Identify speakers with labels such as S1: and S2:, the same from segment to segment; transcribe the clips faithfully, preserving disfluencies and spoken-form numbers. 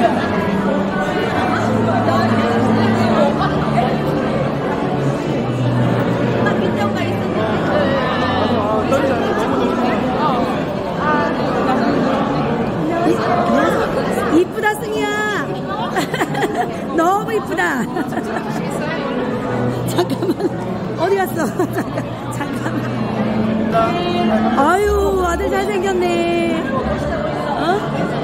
S1: 이쁘다 승희야. 너무 이쁘다. 잠깐만 어디 갔어? 잠깐만. 아유 아들 잘생겼네. 어?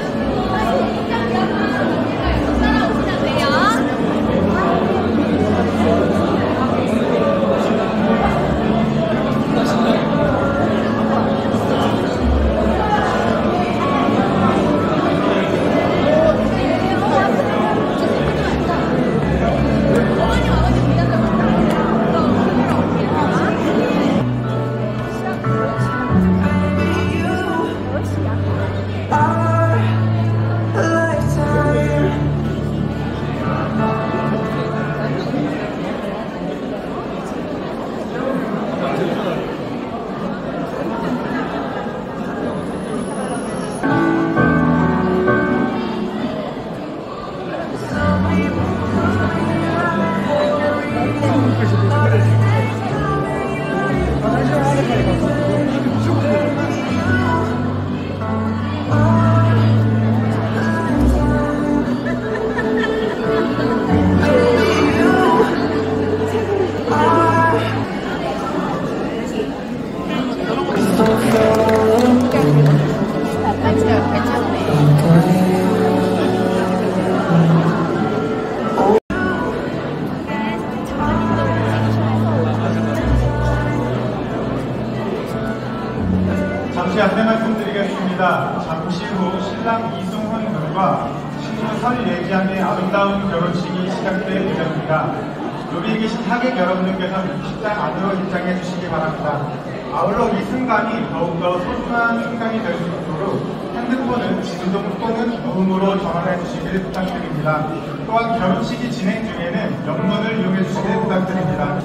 S2: 잠시 안내 말씀드리겠습니다. 잠시 후 신랑 이승훈 군과 신부 설예지양의 아름다운 결혼식이 시작될 예정입니다. 여기 계신 하객 여러분들께서는 식장 안으로 입장해 주시기 바랍니다. 아울러 이 순간이 더욱더 소중한 순간이 될 수 있도록 핸드폰은 진동 또는 무음으로 전환해 주시길 부탁드립니다. 또한 결혼식이 진행 중에는 영문을 이용해 주시길 부탁드립니다.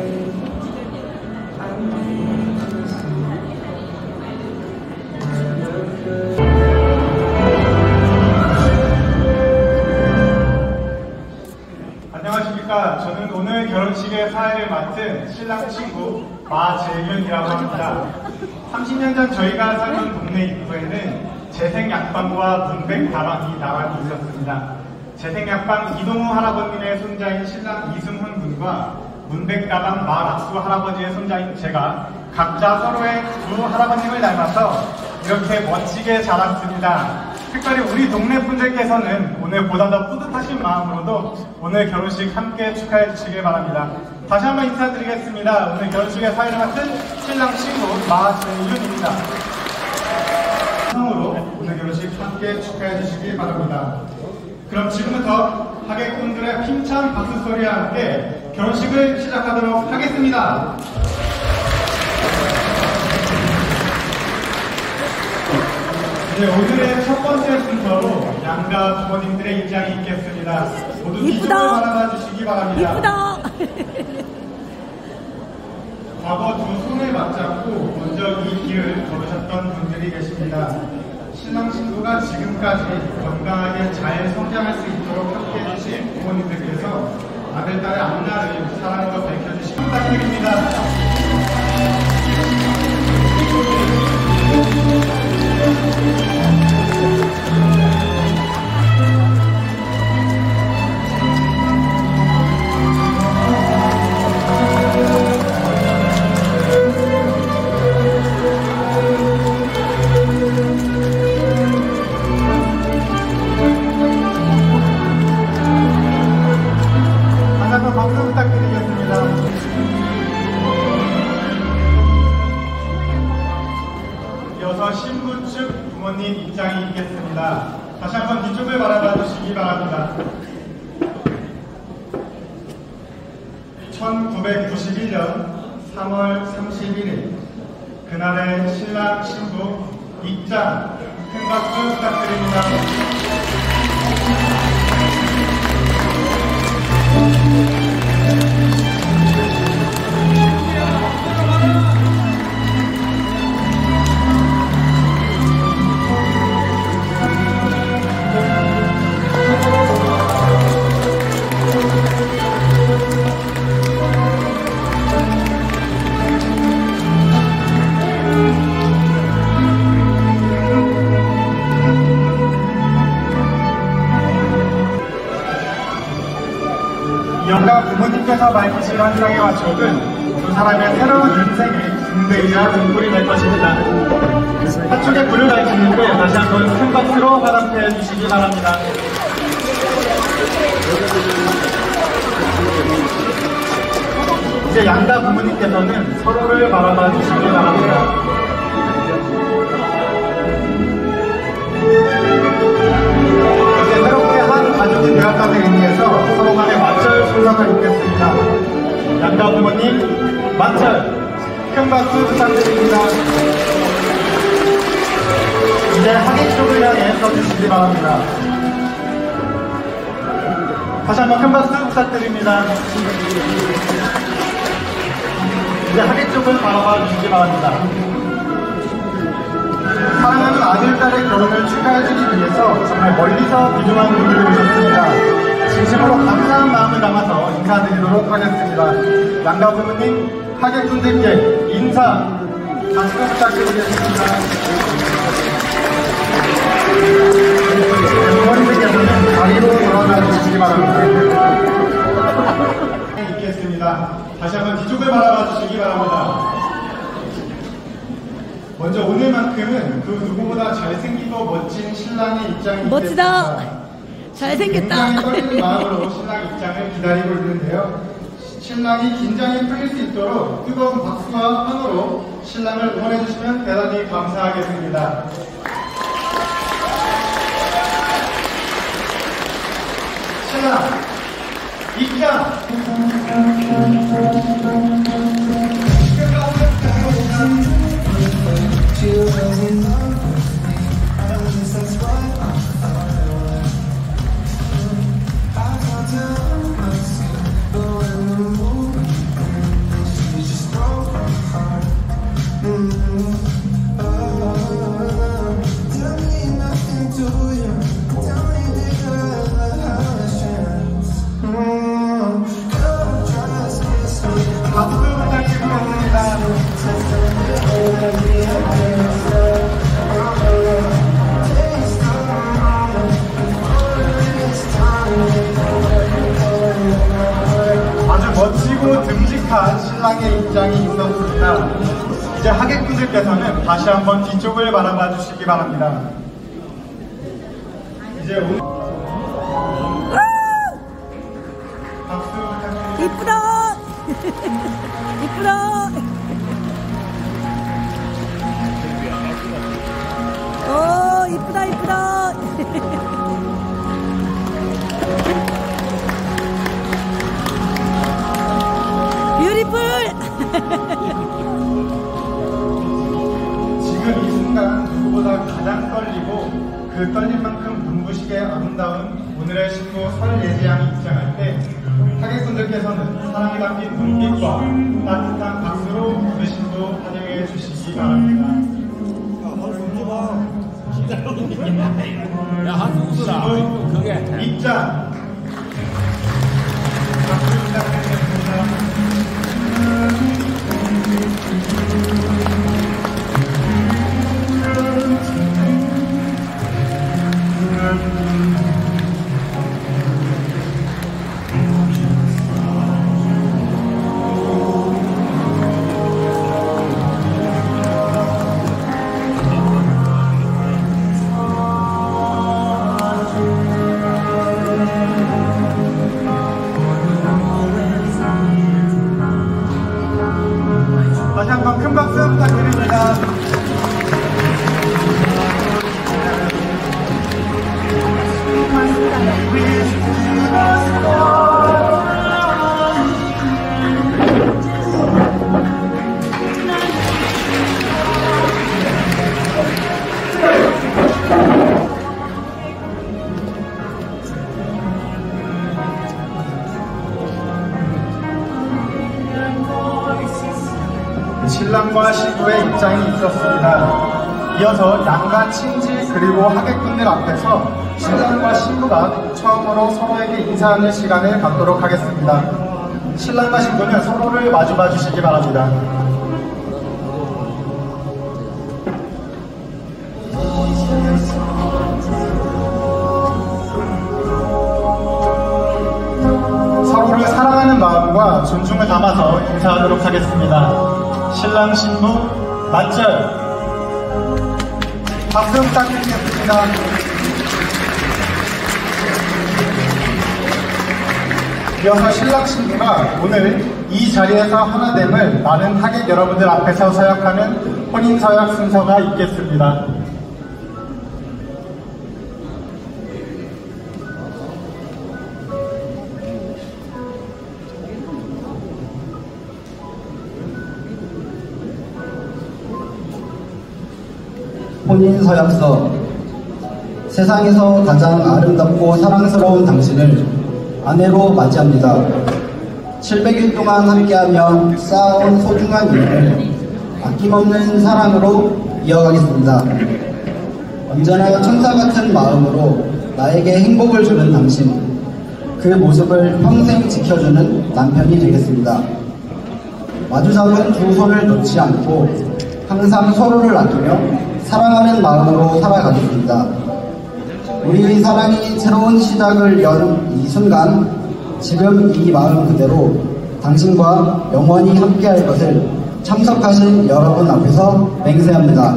S2: 안녕하십니까. 저는 오늘 결혼식의 사회를 맡은 신랑 친구 마재윤이라고 합니다. 삼십 년 전 저희가 살던 동네 입구에는 재생약방과 문백다방이 나란히 있었습니다. 재생약방 이동우 할아버님의 손자인 신랑 이승훈 군과 문백다방 마락수 할아버지의 손자인 제가 각자 서로의 두 할아버님을 닮아서 이렇게 멋지게 자랐습니다. 특별히 우리 동네 분들께서는 오늘 보다 더 뿌듯하신 마음으로도 오늘 결혼식 함께 축하해 주시길 바랍니다. 다시 한번 인사드리겠습니다. 오늘 결혼식의 사회를 맡은 신랑 친구 마재윤입니다. 처음으로 오늘 결혼식 함께 축하해 주시길 바랍니다. 그럼 지금부터 하객분들의 힘찬 박수 소리와 함께 결혼식을 시작하도록 하겠습니다. 네, 오늘의 첫 번째 순서로 양가 부모님들의 입장이 있겠습니다. 모두 뒤쪽을 바라봐 주시기 바랍니다.
S1: 이쁘다.
S2: 과거 두 손을 맞잡고 먼저 이 길을 걸으셨던 분들이 계십니다. 신랑 신부가 지금까지 건강하게 잘 성장할 수 있도록 함께해 주신 부모님들께서 아들, 딸의 앞날을 사랑으로 밝혀주시기 부탁드립니다. 다시 한번 박수 부탁드리겠습니다. 이어서 신부 측 부모님 입장이 있겠습니다. 다시 한번 뒤쪽을 바라봐 주시기 바랍니다. 천구백구십일 년 삼월 삼십일 일 그날의 신랑 신부 입장 큰 박수 부탁드립니다. 양가 부모님께서 밝히신 환상의 와촉은 두 사람의 새로운 인생의 군대이자 등불이 될 것입니다. 한쪽에 불을 밝히는데 다시 한번 큰 박수로 화답해 주시기 바랍니다. 이제 양가 부모님께서는 서로를 바라봐 주시기 바랍니다. 이제 새롭게 한 가족이 되었다는 의미에서 서로 간의 맞절 순서를 읽겠습니다. 양가 부모님 맞절 큰 박수 부탁드립니다. 이제 하객 쪽을 향해 써주시기 바랍니다. 다시 한번 큰 박수 부탁드립니다. 이제 하객 쪽을 바라봐 주시기 바랍니다. 사랑하는 아들, 딸의 결혼을 축하해주기 위해서 정말 멀리서 귀중한 분들이 오셨습니다. 진심으로 감사한 마음을 담아서 인사드리도록 하겠습니다. 양가 부모님, 하객분들께 인사, 박수 부탁드리겠습니다. 부모님들께서는 자리로 돌아가 주시기 바랍니다. 있겠습니다. 다시 한번 뒤쪽을 바라봐 주시기 바랍니다. 먼저 오늘만큼은 그 누구보다 잘생기고 멋진 신랑의 입장이
S1: 멋지다.
S2: 있겠습니다.
S1: 잘생겼다.
S2: 굉장히 떨리는 마음으로 신랑 입장을 기다리고 있는데요. 신랑이 긴장이 풀릴 수 있도록 뜨거운 박수와 환호로 신랑을 응원해 주시면 대단히 감사하겠습니다. 신랑 입장! 박수 부탁드리겠습니다. 아주 멋지고 듬직한 신랑의 입장이 있었습니다. 이제 하객분들께서는 다시 한번 뒤쪽을 바라봐 주시기 바랍니다. 이제 오늘 박수 부탁드립니다.
S1: 이쁘다. 이쁘다. 오, 이쁘다, 이쁘다. 뷰티풀.
S2: 지금 이 순간 누구보다 가장 떨리고 그 떨림만큼 눈부시게 아름다운 오늘의 신부 설예지양이 입장할 때 하객분들께서는 사랑이 담긴 눈빛과 따뜻한 박수로 우리 신부 환영해 주시기 바랍니다.
S3: 야, 한수 웃어라. 그게.
S2: 입장! 박수 부탁드리겠습니다. 다시 한번 큰 박수 부탁드립니다. 신랑과 신부의 입장이 있었습니다. 이어서 양가 친지 그리고 하객분들 앞에서 신랑과 신부가 처음으로 서로에게 인사하는 시간을 갖도록 하겠습니다. 신랑과 신부는 서로를 마주봐 주시기 바랍니다. 서로를 사랑하는 사랑과 존중을 담아서 인사하도록 하겠습니다. 신랑 신부 맞절 박수 부탁드리겠습니다. 이어서 신랑 신부가 오늘 이 자리에서 하나됨을 많은 하객 여러분들 앞에서 서약하는 혼인 서약 순서가 있겠습니다.
S4: 혼인서약서. 세상에서 가장 아름답고 사랑스러운 당신을 아내로 맞이합니다. 칠백 일 동안 함께하며 쌓아온 소중한 인연을 아낌없는 사랑으로 이어가겠습니다. 언제나 천사 같은 마음으로 나에게 행복을 주는 당신, 그 모습을 평생 지켜주는 남편이 되겠습니다. 마주 잡은 두 손을 놓지 않고 항상 서로를 아끼며 사랑하는 마음으로 살아가겠습니다. 우리의 사랑이 새로운 시작을 연 이 순간, 지금 이 마음 그대로 당신과 영원히 함께할 것을 참석하신 여러분 앞에서 맹세합니다.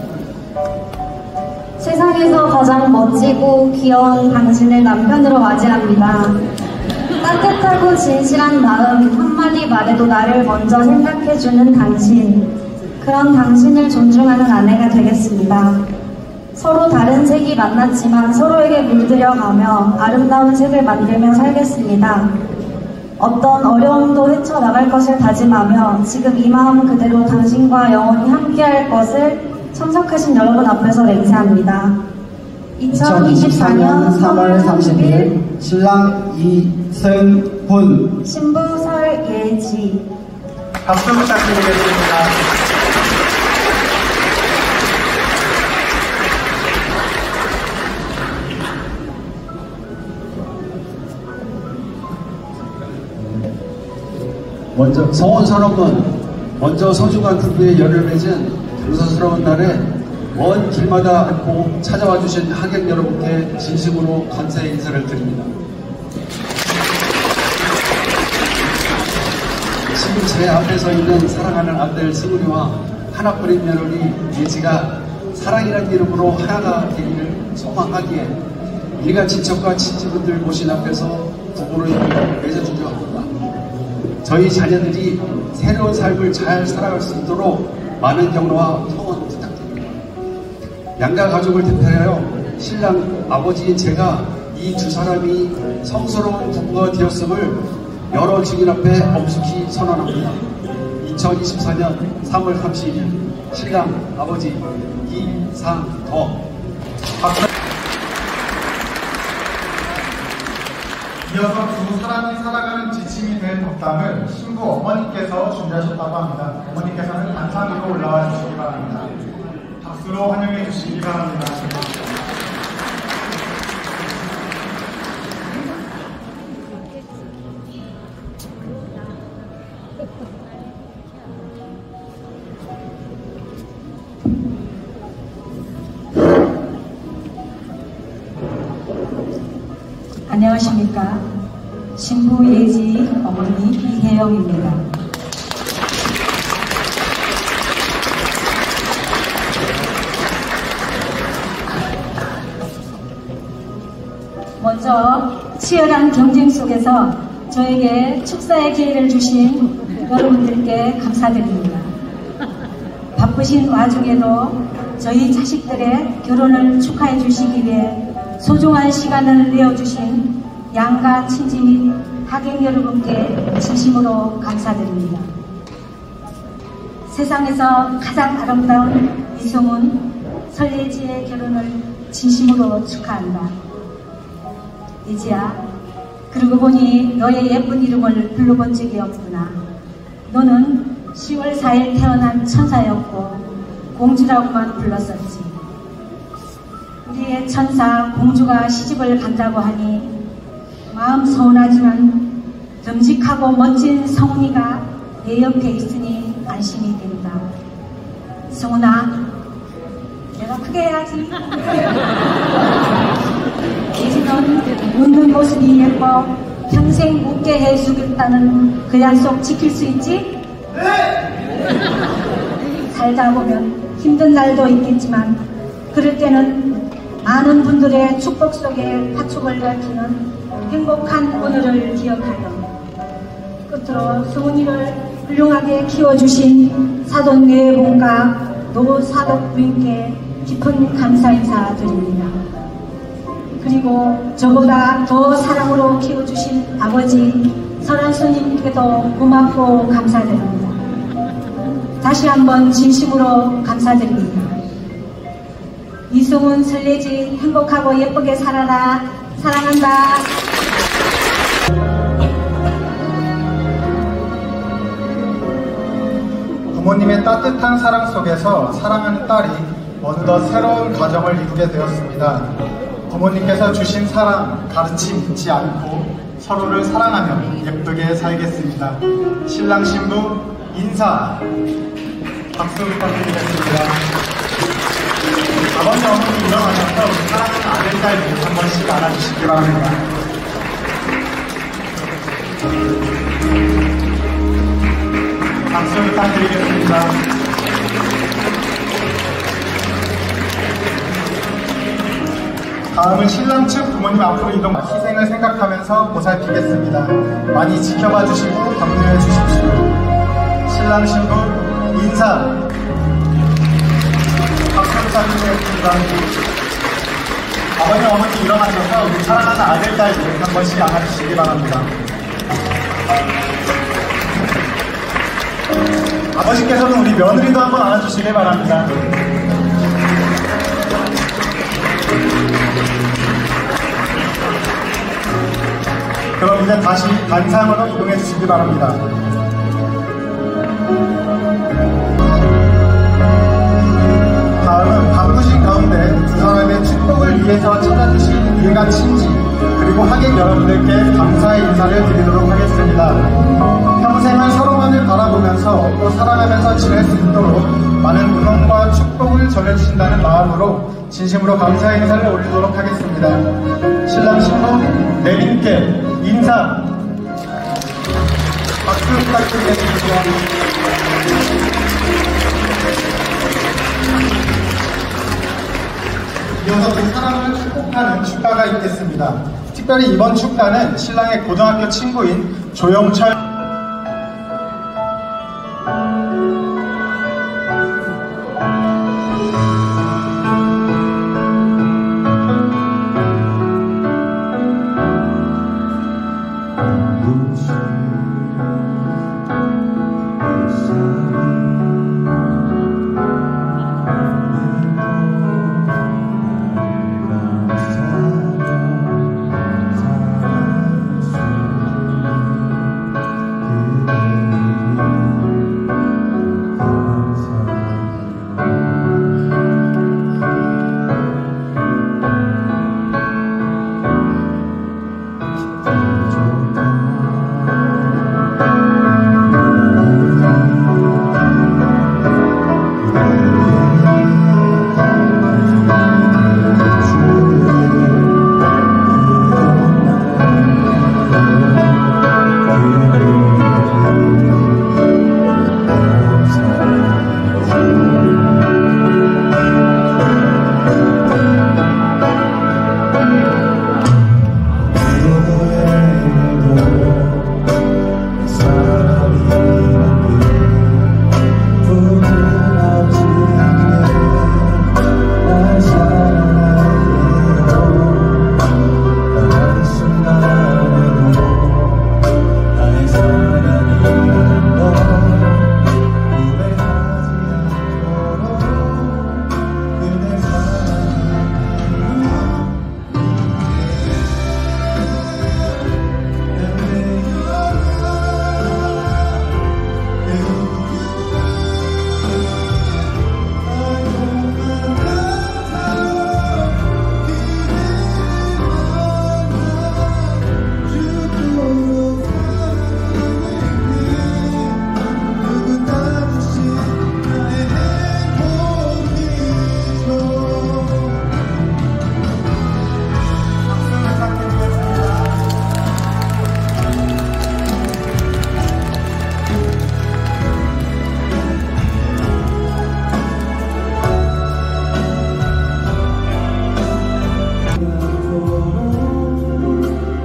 S5: 세상에서 가장 멋지고 귀여운 당신을 남편으로 맞이합니다. 따뜻하고 진실한 마음, 한마디 말에도 나를 먼저 생각해주는 당신, 그런 당신을 존중하는 아내가 되겠습니다. 서로 다른 색이 만났지만 서로에게 물들여가며 아름다운 색을 만들며 살겠습니다. 어떤 어려움도 헤쳐나갈 것을 다짐하며 지금 이 마음 그대로 당신과 영원히 함께할 것을 참석하신 여러분 앞에서 맹세합니다.
S4: 이천이십사 년 삼월 삼십일 신랑 이승훈,
S5: 신부 설예지.
S2: 박수 부탁드리겠습니다.
S6: 먼저 성혼 선언문. 먼저 소중한 부부의 열을 맺은 감사스러운 날에 먼 길마다 않고 찾아와 주신 하객 여러분께 진심으로 감사의 인사를 드립니다. 지금 제 앞에 서 있는 사랑하는 아들 승훈이와 하나뿐인 며느리 예지가 사랑이라는 이름으로 하나가 되기를 소망하기에 일가 친척과 친지분들 모신 앞에서 부부를 맺어주려 합니다. 저희 자녀들이 새로운 삶을 잘 살아갈 수 있도록 많은 격려와 성원 부탁드립니다. 양가 가족을 대표하여 신랑 아버지인 제가 이 두 사람이 성스러운 부부가 되었음을 여러 증인 앞에 엄숙히 선언합니다. 이천이십사 년 삼월 삼십일 신랑 아버지 이상더.
S2: 이어서 두 사람이 살아가는 지침이 된 덕담을 신부 어머니께서 준비하셨다고 합니다. 어머니께서는 단상 위로 올라와 주시기 바랍니다. 박수로 환영해 주시기 바랍니다.
S7: 안녕하십니까. 신부 예지 어머니 이혜영입니다. 먼저 치열한 경쟁 속에서 저에게 축사의 기회를 주신 여러분들께 감사드립니다. 바쁘신 와중에도 저희 자식들의 결혼을 축하해 주시기 위해 소중한 시간을 내어주신 양가 친지 및 하객 여러분께 진심으로 감사드립니다. 세상에서 가장 아름다운 이승훈, 설예지의 결혼을 진심으로 축하한다. 예지야, 그러고 보니 너의 예쁜 이름을 불러본 적이 없구나. 너는 시월 사일 태어난 천사였고 공주라고만 불렀었지. 우리의 천사 공주가 시집을 간다고 하니 마음 서운하지만 듬직하고 멋진 성훈이가 내 옆에 있으니 안심이 된다. 성훈아, 내가 크게 해야지. 예지는 웃는 모습이 예뻐 평생 묵게 해주겠다는 그 약속 지킬 수 있지? 네! 살다 보면 힘든 날도 있겠지만 그럴 때는 많은 분들의 축복 속에 파축을 밝히는 행복한 오늘을 기억하여 끝으로 성훈이를 훌륭하게 키워주신 사돈 내분과 노사독 부인께 깊은 감사 인사 드립니다. 그리고 저보다 더 사랑으로 키워주신 아버지 설한수님께도 고맙고 감사드립니다. 다시 한번 진심으로 감사드립니다. 이승훈 설레지 행복하고 예쁘게 살아라. 사랑한다.
S2: 부모님의 따뜻한 사랑 속에서 사랑하는 딸이 어느덧 새로운 가정을 이루게 되었습니다. 부모님께서 주신 사랑, 가르침 잊지 않고 서로를 사랑하며 예쁘게 살겠습니다. 신랑 신부 인사 박수 부탁드리겠습니다. 아버지 어머니 일어나셔서 우리 사랑하는 아들 딸들 한 번씩 안아주시기 바랍니다. 박수 부탁드리겠습니다. 다음은 신랑 측 부모님 앞으로 이동 희생을 생각하면서 보살피겠습니다. 많이 지켜봐 주시고 격려해 주십시오. 신랑 신부 인사 박수 부탁드리겠습니다. 아버님 어머니 일어나셔서 우리 사랑하는 아들 딸들 한 번씩 안아주시기 바랍니다. 아버지께서는 우리 며느리도 한번 안아주시기 바랍니다. 그럼 이제 다시 단상으로 이동해 주시기 바랍니다. 다음은 바쁘신 가운데 두 사람의 축복을 위해서 찾아주신 일가 친지 그리고 하객 여러분들께 감사의 인사를 드리도록 하겠습니다. 평생을 서로만을 바라보면서 또 사랑하면서 지낼 수 있도록 많은 응원과 축복을 전해주신다는 마음으로 진심으로 감사의 인사를 올리도록 하겠습니다. 신랑 신부 내빈께 인사 박수 부탁드리겠습니다. 이어서 그 사랑을 축복하는 축가가 있겠습니다. 특별히 이번 축가는 신랑의 고등학교 친구인 조영철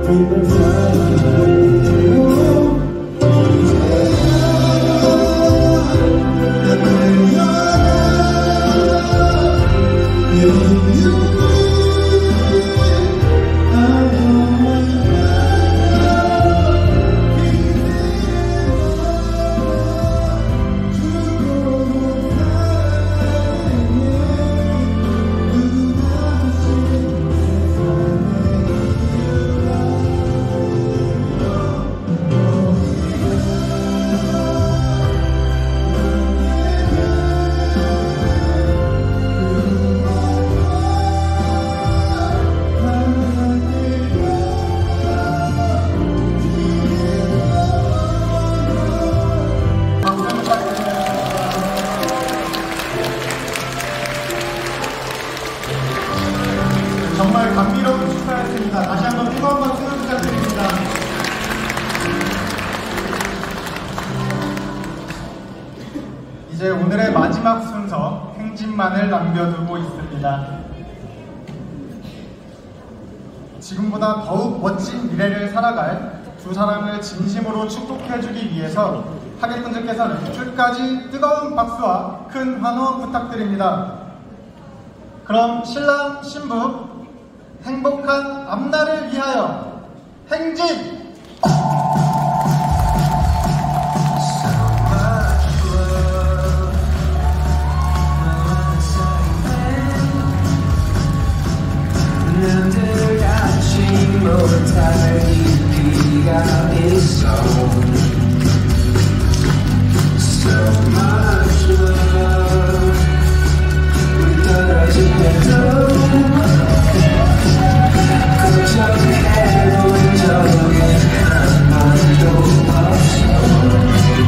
S2: 정말 감미로운 축하였습니다. 다시 한번 뜨거운 박수 부탁드립니다. 이제 오늘의 마지막 순서 행진만을 남겨두고 있습니다. 지금보다 더욱 멋진 미래를 살아갈 두 사람을 진심으로 축복해주기 위해서 하객분들께서는 끝까지 뜨거운 박수와 큰 환호 부탁드립니다. 그럼 신랑 신부 행복한 앞날을 위하여 행진!
S8: 남들 같이 못할 깊이가 있어 So much love 우리 떨어지면서 걱정해본 적이 한 번도 없어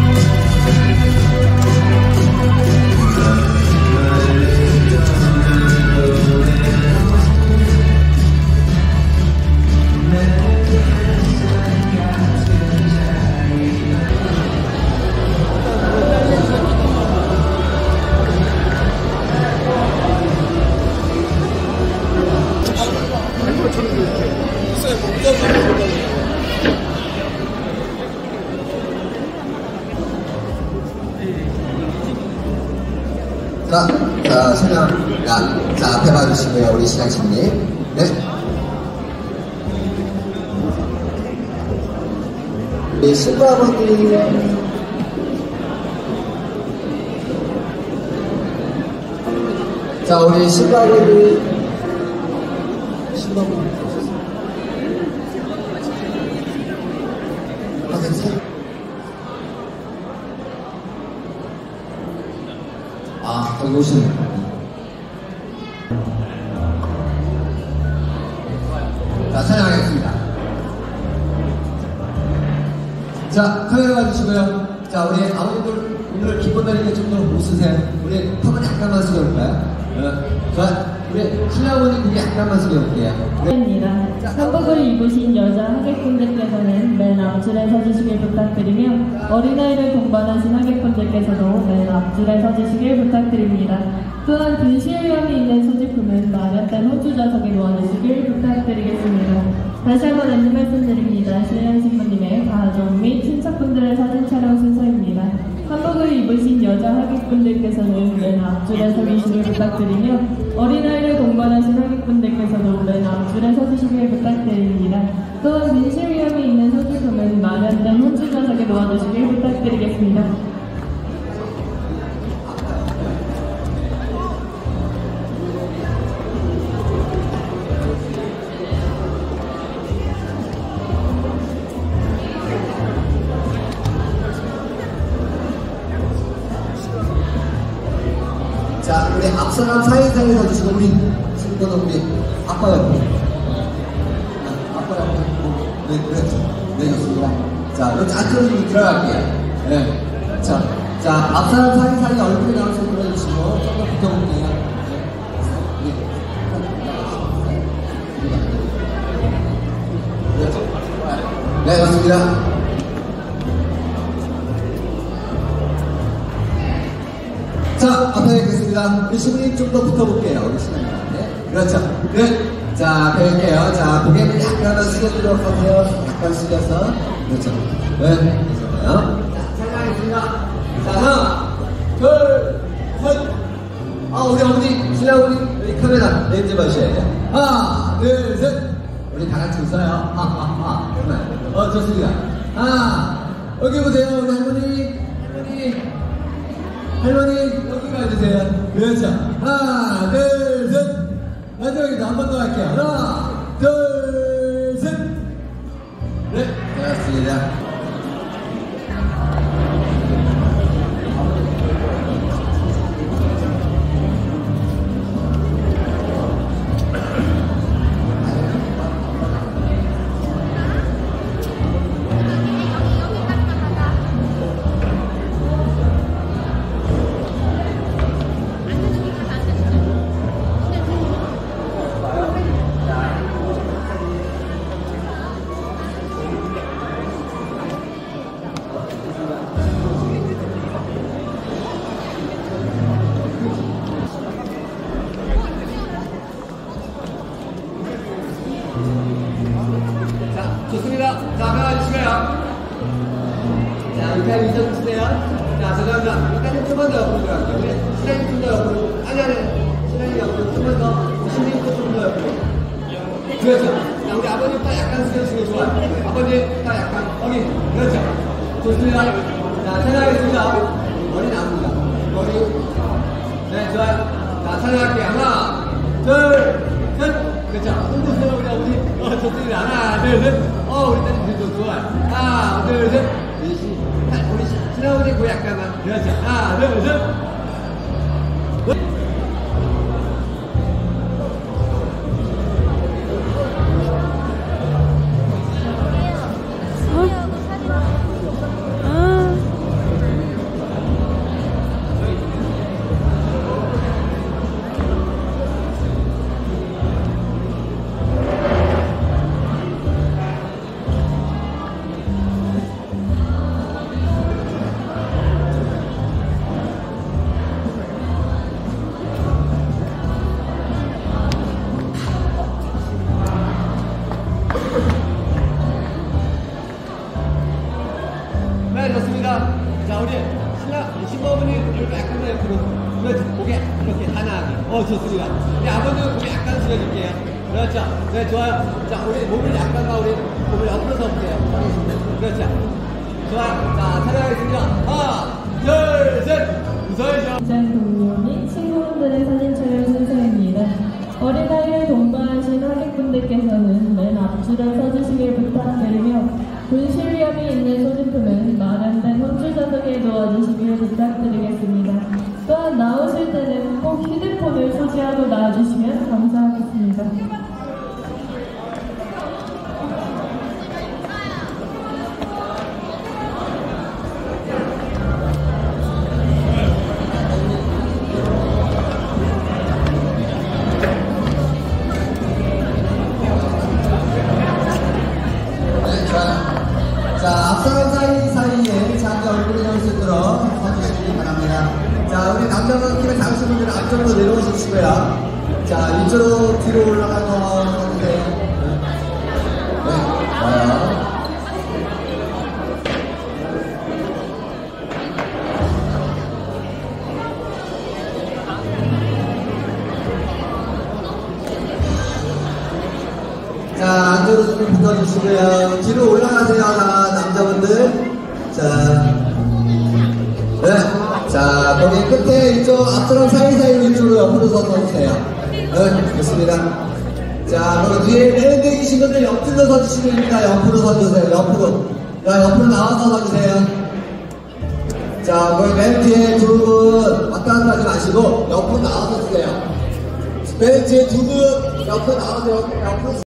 S9: 자, 자, 신랑, 야, 자, 앞에 봐주시고요, 우리 신랑 신님. 네. 우리 신부아버님. 자, 우리 신부아버님. 신부아버님. 아, 여기 오시는 거예요. 자, 촬영하겠습니다. 자, 카메라 봐주시고요. 자, 우리 아버님들 오늘 기본 날이니까 좀 더 웃으세요. 우리 턱은 약간만 숙여볼까요? 어, 자, 우리 신랑어머니 고개 약간만 숙여볼게요.
S10: 입니다. 한복을 입으신 여자 하객분들께서는 맨 앞줄에 서주시길 부탁드리며 어린아이를 동반하신 하객분들께서도 맨 앞줄에 서주시길 부탁드립니다. 또한 분실 위험이 있는 소지품은 마련된 호주 좌석에 놓아주시길 부탁드리겠습니다. 다시 한번 안내 말씀드립니다. 신랑 신부님의 가족 및 친척분들의 사진 촬영 순서입니다. 한복을 입으신 여자 하객분들께서는 맨 앞줄에 서주시길 부탁드리며 어린아이를 동반하신 하객분들께서도 맨 앞줄에 서주시길 부탁드립니다. 또한 분실 위험이 있는 소지품은 마련된 호주 좌석에 놓아주시길 부탁드리겠습니다.
S9: 자, 우리 앞서간 사이사이 서주시고, 우리 친구는 우리 아빠 옆에. 아빠 옆에. 네, 그렇죠. 네, 좋습니다. 자, 이렇게 안쪽으로 좀 들어갈게요. 네. 자, 자, 앞서간 사이사이 얼굴이 나와서 들어주시고, 조금 붙여볼게요. 네. 네, 좋습니다. 자, 앞에 뵙겠습니다. 우리 신부님 좀 더 붙어볼게요. 우리 신부님한테. 그렇죠. 네. 자, 뵐게요. 자, 고개를 약간만 숙여. 숙여주도록 하세요. 약간 숙여서. 그렇죠. 네. 괜찮아요. 자, 찬양하겠습니다. 자, 하나, 둘, 셋. 아, 우리 어머니, 신랑 어머니, 여기 카메라 렌즈 봐주셔야죠. 하나, 둘, 셋. 우리 다 같이 웃어요. 하하하. 어, 좋습니다. 하나, 여기 보세요. 우리 할머니, 할머니, 할머니, 여기 봐주세요. 그렇죠. 하나, 둘, 셋. 마지막에도 한 번 더 할게요. 하나, 둘, 셋. 네, 고맙습니다.
S11: 좋습니다. 자, 하나 주시고요. 자, 이렇게 하면 이점 주세요. 자, 죄송합니다. 일단은 좀만 더 옆으로 들어갈게요. 우리 신랑이 좀 더 옆으로. 아니, 아니. 신랑이 옆으로 좀만 더. 신랑이 좀 더 옆으로. 그렇죠. 자, 우리 아버님 딱 약간 숙여주시면 좋아요. 아버님 딱 약간. 여기. 그렇죠. 좋습니다. 자, 찬양하겠습니다. 머리 나옵니다. 머리. 네, 좋아요. 자, 찬양할게요. 하나, 둘, 셋. 그렇죠. 손도 세요, 우리 아버지. 어, 좋습니다. 하나, 둘, 셋. 어, 우리 딸님들도 좋아요. 하나, 둘, 셋. 우리 시, 우리 신아버지 그 약간만. 그렇죠. 하나, 둘, 셋. 네, 좋습니다. 자, 우리 신랑, 신부모님 이렇게 약간 옆으로. 그렇죠. 고개 이렇게 하나하게. 어, 좋습니다. 우리 아버님 고개 약간 숙여줄게요. 그렇죠. 네, 좋아요. 자, 우리 몸을 약간만 우리 몸을 옆으로 서볼게요. 그렇죠. 좋아요. 자, 촬영하겠습니다. 하나, 둘, 셋. 웃어야죠.
S10: 직장 동료 및 친구분들의 사진 촬영 순서입니다. 어린아이를 동반하신 하객분들께서는 맨 앞줄에 서주시길 부탁드리며 분실 위험이 있는 소지품은 마련된 혼주 좌석에 놓아주시길 부탁드리겠습니다. 또한 나오실 때는 꼭 휴대폰을 소지하고 나와주시면 감사하겠습니다.
S9: 자, 앞서간 사이사이에 자기 얼굴이 나올 수 있도록 서주시기 바랍니다. 자, 우리 남자분 키가 작으신 분들은 앞쪽으로 내려오셔 주시고요. 자, 이쪽으로 뒤로 올라가서 서주세요. 네, 좋아요. 자, 안쪽으로 좀 붙어주시고요. 뒤로 올라가세요. 자, 남자분들. 자, 네. 자, 거기 끝에 이쪽 앞서랑 사이사이로 이쪽으로 옆으로 서주세요. 네, 좋습니다. 자, 그리고 뒤에 레인드 계신 분들 옆으로 서주시면 됩니다. 옆으로 서주세요. 옆으로. 자, 옆으로 나와서 서주세요. 자, 거기 맨 뒤에 두 분 왔다 갔다 하지 마시고 옆으로 나와서 주세요. 맨 뒤에 두 분 옆으로 나와서 옆으로